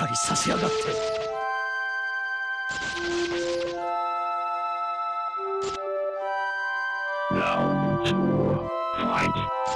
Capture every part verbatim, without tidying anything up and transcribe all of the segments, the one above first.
かりさせやがって。 Round two, fight.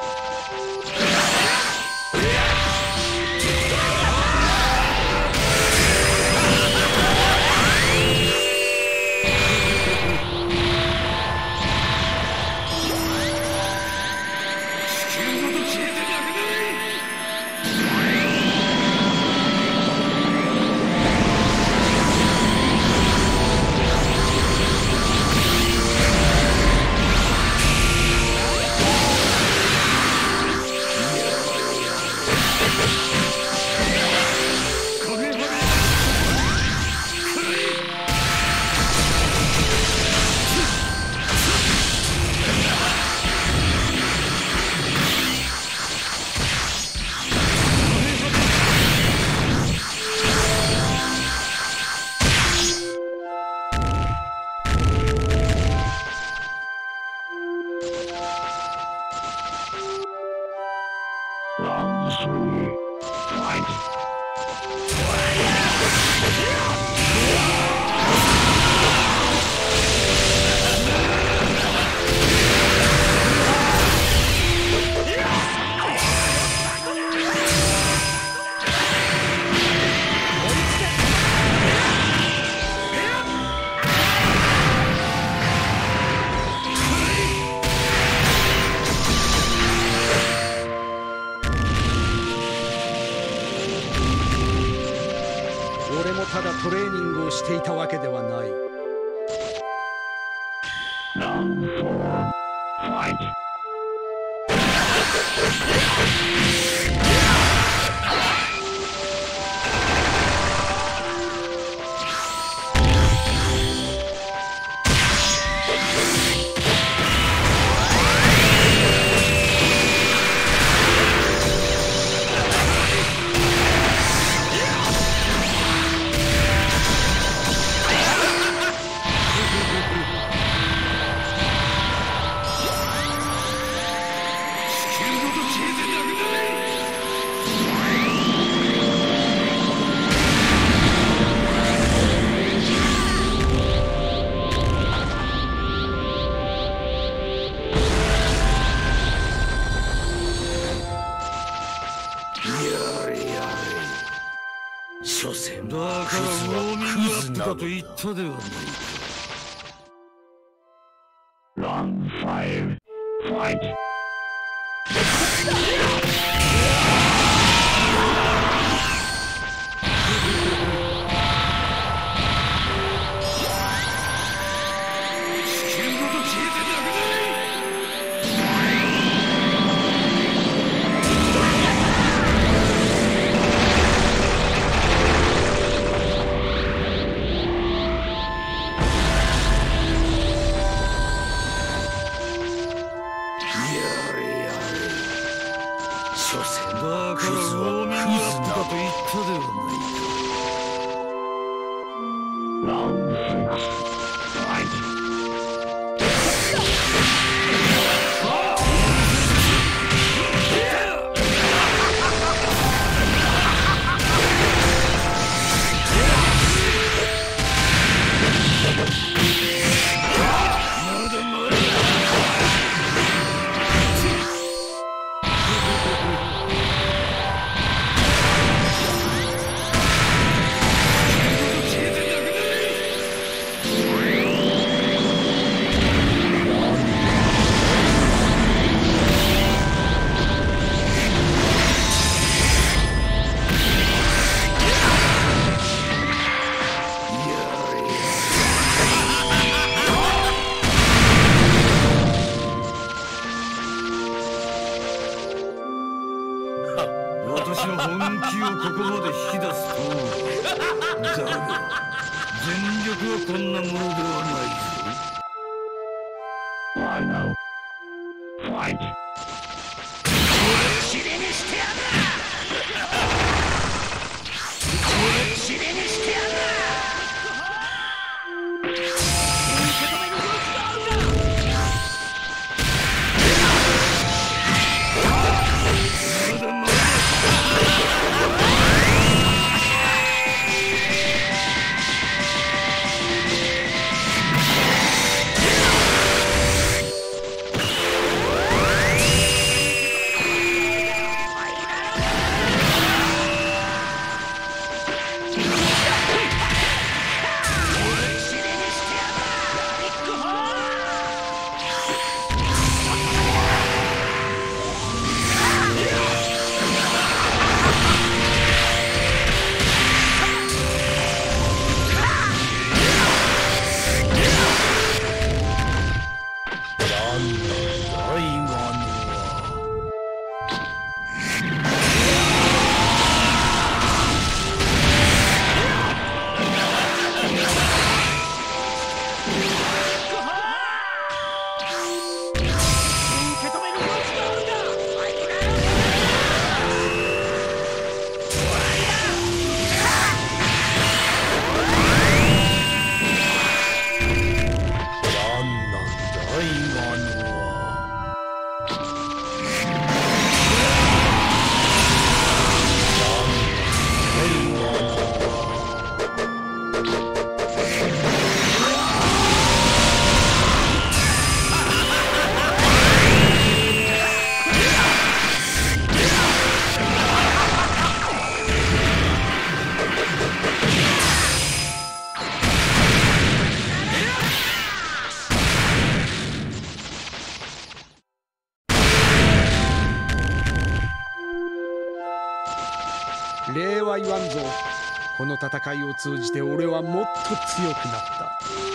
俺もただトレーニングをしていたわけではない。 Round four, fight. 所詮だからウォーミングアップだと言ったではないか。 Round five, fight. 所詮だからウォーミングアップだと言ったではないか。 Round six, fight. 私の本気をここまで引き出すとだが全力はこんなものではないぞ。 Final fight. きれいにしてやる。きれいにしてやる。 まだまだ礼は言わんぞ。この戦いを通じて俺はもっと強くなった。